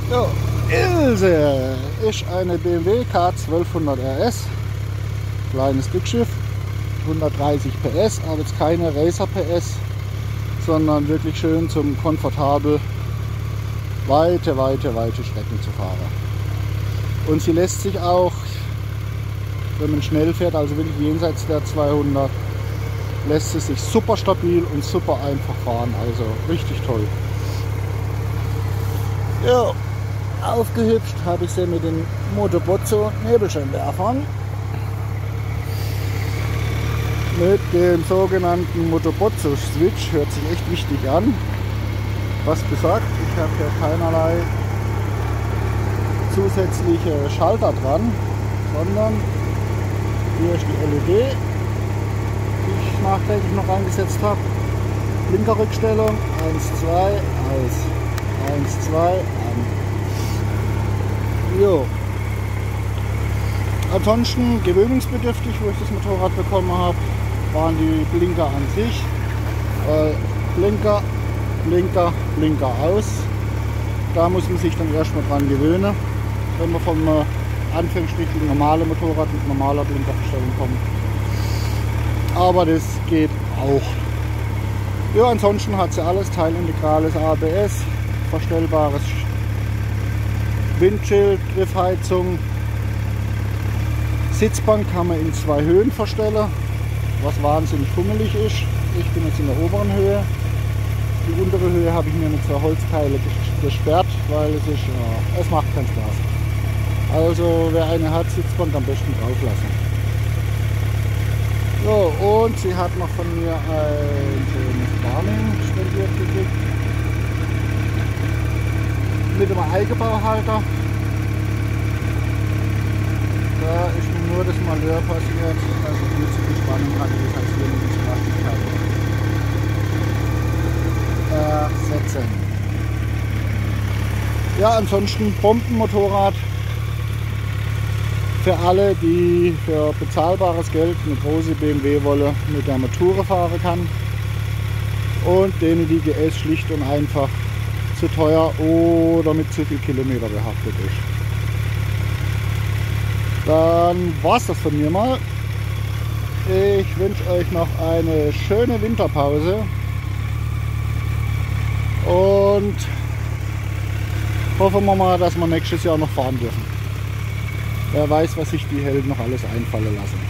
Ja, Ilse ist eine BMW K1200 RS, kleines Dickschiff, 130 PS, aber jetzt keine Racer PS, sondern wirklich schön zum komfortabel weite Strecken zu fahren. Und sie lässt sich auch, wenn man schnell fährt, also wirklich jenseits der 200, lässt sie sich super stabil und super einfach fahren, also richtig toll. Ja, aufgehübscht habe ich sie mit den Moto Bozzo Nebelscheinwerfern. Mit dem sogenannten Moto Bozzo Switch, hört sich echt wichtig an. Was besagt, ich habe hier keinerlei zusätzliche Schalter dran, sondern hier ist die LED, die ich nachträglich noch eingesetzt habe. Blinkerrückstellung, 1, 2, aus, 1, 2, an. Jo. Ansonsten gewöhnungsbedürftig, wo ich das Motorrad bekommen habe, waren die Blinker an sich. Blinker, Blinker, Blinker aus. Da muss man sich dann erstmal dran gewöhnen, wenn man vom Anführungsstrichen normale Motorrad mit normaler Blinkerverstellung kommt. Aber das geht auch. Ja, ansonsten hat sie alles, teilintegrales ABS, verstellbares Windschild, Griffheizung. Sitzbank kann man in 2 Höhen verstellen, was wahnsinnig fummelig ist. Ich bin jetzt in der oberen Höhe. Die untere Höhe habe ich mir mit 2 Holzteile gesperrt, weil es macht keinen Spaß. Also wer eine hat, Sitzbank am besten drauf lassen. So, und sie hat noch von mir ein schönes Warning spendiert gekriegt. Mit einem Eigenbauhalter. Da ist mir nur das Malheur passiert, dass ich nicht so viel Spannung hatte, das heißt hier mit diesem Plastikteil ersetzen. Ja, ansonsten Bombenmotorrad für alle, die für bezahlbares Geld eine große BMW-Wolle mit der Tourer fahren kann und denen die GS schlicht und einfach zu teuer oder mit zu viel Kilometer behaftet ist. Dann war es das von mir mal. Ich wünsche euch noch eine schöne Winterpause und hoffen wir mal, dass wir nächstes Jahr noch fahren dürfen. Wer weiß, was sich die Helden noch alles einfallen lassen.